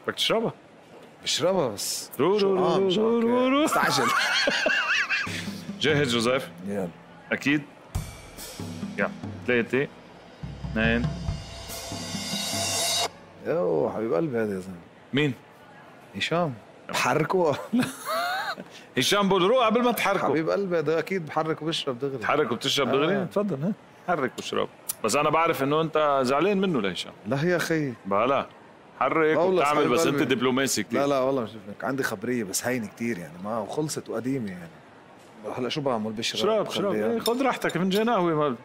بدك تشربها؟ بشربها بس رو رو رو رو رو رو. استعجل. جاهز جوزيف؟ يلا اكيد. يلا 3 2. يو حبيب قلبي هذا يا زلمه. مين؟ هشام. بحركه. هشام بودرو قبل ما تحركه. حبيب قلبي هذا اكيد بحرك وبشرب دغري. تحرك وبتشرب دغري؟ تفضل ها حرك واشرب. بس انا بعرف انه انت زعلان منه لهشام. لا يا اخي بلا حرك وبتعمل بس انت دبلوماسي كثير. لا والله مش عندي خبريه بس هينه كثير يعني ما وخلصت وقديمه يعني. هلا شو بعمل بشرب؟ شرب خذ راحتك فنجان قهوه.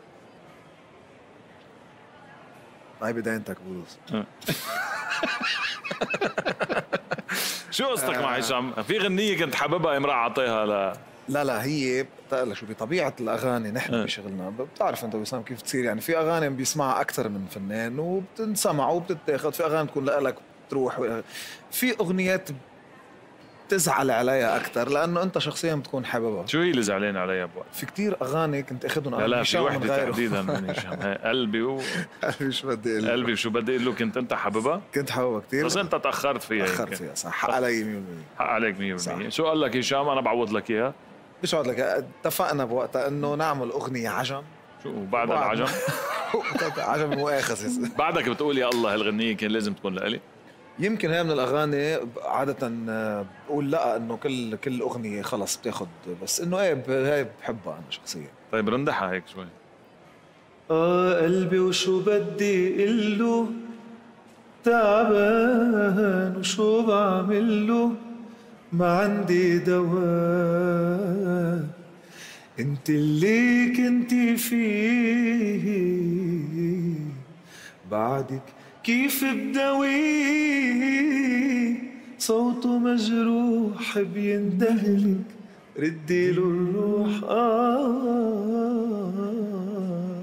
هاي بدايتك بولس. شو قصتك مع هشام؟ في غنية كنت حاببها امرأة عطيها لا هي بتقلق شو بطبيعة الأغاني نحن بشغلنا بتعرف أنت وسام كيف تصير يعني في أغاني بيسمعها أكثر من فنان وبتنسمع وبتتاخد في أغاني تكون لك بتروح في أغنيات تزعل عليها أكثر لأنه أنت شخصيا بتكون حاببها. شو هي اللي زعلان عليها ابو؟ في كتير أغاني كنت أخذهم أنا. لا في وحدة تحديدا من هشام. قلبي قلبي شو بدي أقول قلبي شو بدي أقول له كنت أنت حاببها؟ كنت حاببها كتير بس أنت تأخرت فيها. تأخرت فيها صح. حق علي 100%. حق عليك 100%. شو قال لك هشام؟ أنا بعوض لك إياها. مش بعوض لك، اتفقنا بوقتها إنه نعمل أغنية عجم. شو بعد العجم؟ عجم مؤاخذ. بعدك بتقول يا الله هالغنية كان لازم تكون لإلي؟ يمكن هي من الأغاني عادة بقول لا إنه كل أغنية خلص بتاخد بس إنه هاي بحبها أنا شخصيا. طيب رندحها هيك شوي. قلبي وشو بدي قله تعبان وشو بعمله ما عندي دواء انت اللي كنتي فيه بعدك كيف بداويه صوته مجروح بيندهلك ردي له الروح